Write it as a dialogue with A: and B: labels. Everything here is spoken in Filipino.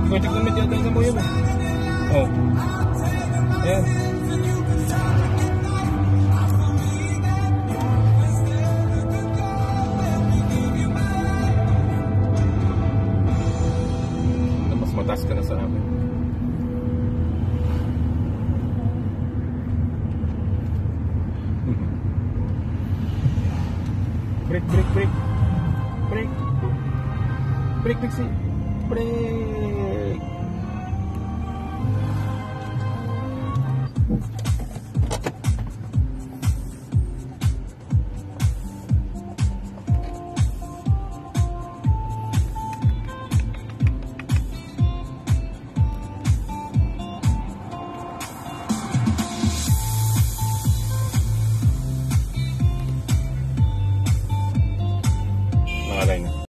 A: Pwede kong medyo na mo yun. Oh. Ayan. Mas mataas ka na sa amin. Break, break, break. Break. Break, Pixie. Break.